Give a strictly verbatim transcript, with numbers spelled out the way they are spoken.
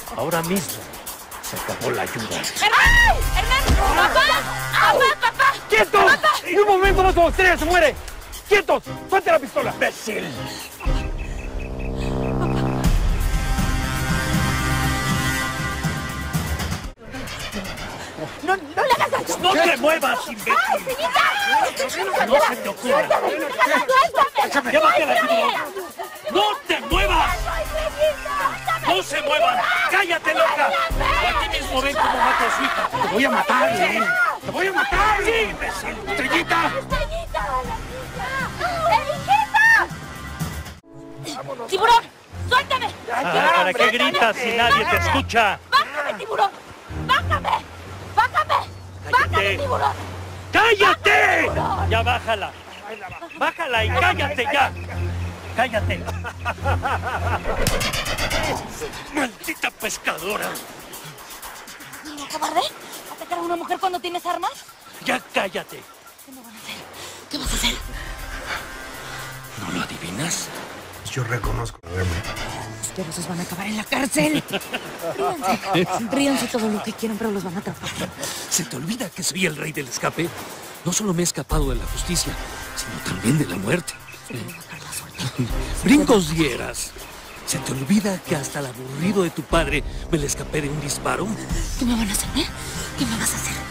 Ahora mismo se acabó la ayuda. ¡Hernán! ¡Hernán! ¡Papá! ¡Papá, papá! ¡Quietos! ¡Papá! ¡En un momento más como estrella se muere! ¡Quietos! ¡Suelte la pistola! ¡Imbécil! No, no le hagas daño. ¡No te muevas, imbécil! ¡Señorita! ¡No se te ocurra! ¡Suéltame! ¡Llévatela, tiburón! ¡No te muevas! ¡Señorita! ¡No se muevan! ¡Cállate, loca! O aquí mismo ven cómo mato a su hija. ¡Te voy a matar, ¿eh? ¡Te voy a matar! ¡Sí, imbécil! ¡Estrellita! ¡Estrellita! ¡Estrellita! ¡Tiburón! ¡Suéltame! Ah, ¿para qué gritas si nadie te escucha? ¡Bájame, tiburón! ¡Bájame! ¡Bájame! ¡Bájame, Cállate. tiburón! ¡Cállate! Ya bájala. Bájala y cállate ya. Cállate. ¡Maldita pescadora! ¿No, cobarde? ¿Atacar a una mujer cuando tienes armas? Ya cállate. ¿Qué me van a hacer? ¿Qué vas a hacer? ¿No lo adivinas? Yo reconozco. Los van a acabar en la cárcel. Ríanse. Ríanse todo lo que quieran, pero los van a atrapar. ¿Se te olvida que soy el rey del escape? No solo me he escapado de la justicia, sino también de la muerte. Brincos dieras. ¿Se te olvida que hasta el aburrido de tu padre me le escapé de un disparo? ¿Qué me van a hacer, eh? ¿Qué me vas a hacer?